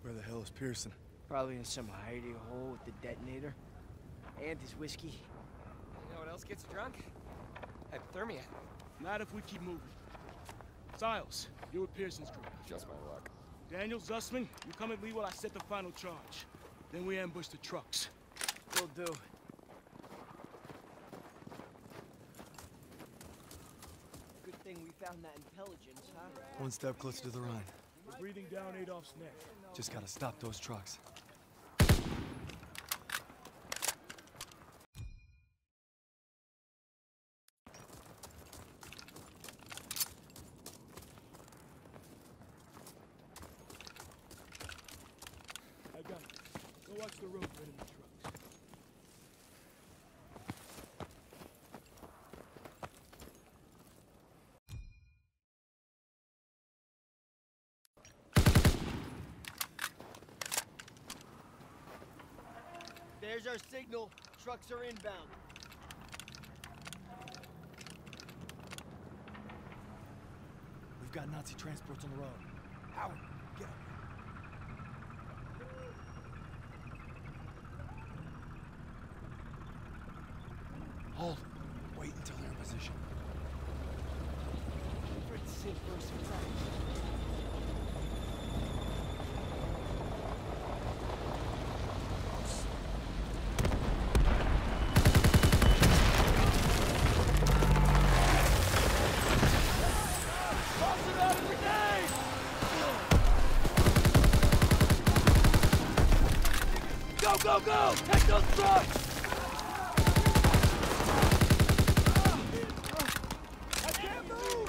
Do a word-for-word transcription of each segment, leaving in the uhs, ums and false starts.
Where the hell is Pearson? Probably in some hidey hole with the detonator. And his whiskey. You know what else gets you drunk? Hypothermia. Not if we keep moving. Stiles, you're with Pearson's group. Just my luck. Daniel, Zussman, you come at me while I set the final charge. Then we ambush the trucks. Will do. Good thing we found that intelligence, huh? One step closer to the Rhine. We're breathing down Adolf's neck. Just gotta stop those trucks. I got it. Go watch the road for enemy trucks. There's our signal. Trucks are inbound. We've got Nazi transports on the road. Howard, get up. Hold. Wait until they're in position. For the sake of surprise. Go, go, go! Take those trucks! I can't move!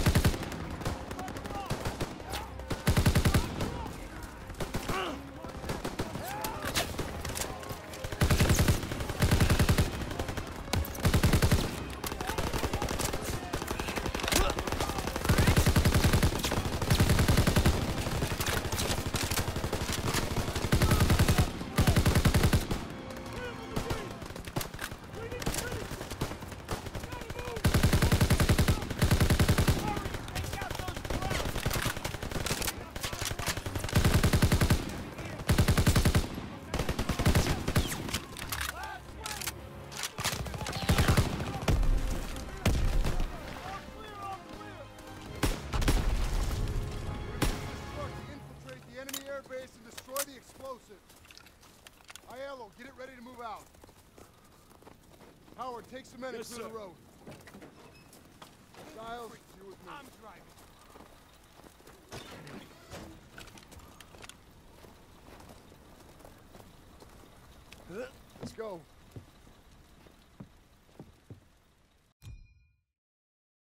Base and destroy the explosives. Aiello, get it ready to move out. Howard, take some men and Yes, clear sir. the road. Stiles, you with me. I'm driving. Let's go.